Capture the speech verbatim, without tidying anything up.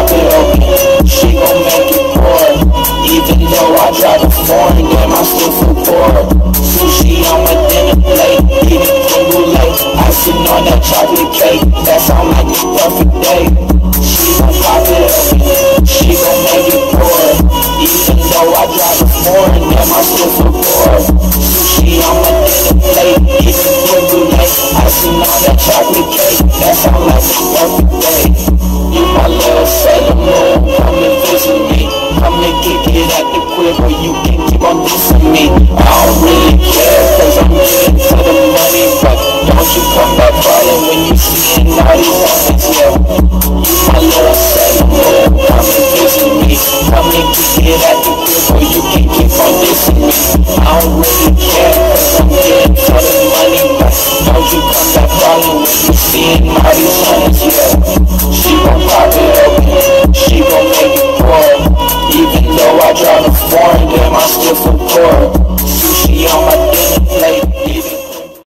pop it open. She gon' make it pour. Even though I drive a foreign, damn, I still feel poor. Sushi on my dinner plate, eating creme brulee, icing on that chocolate cake. That sound like a perfect day. She gon' pop it open. She gon' make it pour. Even though I drive a foreign, damn, I still feel poor. Sushi on my dinner plate, eating creme brulee, icing on that chocolate cake. That sound like a perfect day. You my little Sailor Moon, come and visit me. Come and kick it at the crib where you can keep on dissing me. I don't really care, cause I'm getting to the money. But don't you come back crying when you seeing all these honest, yeah. You my little Sailor Moon, come and visit me. Come and kick it at the crib where you can keep on dissing me. I don't really care, cause I'm getting to the money. But don't you come back crying when you seeing all these honest, yeah. She gon' pop it up.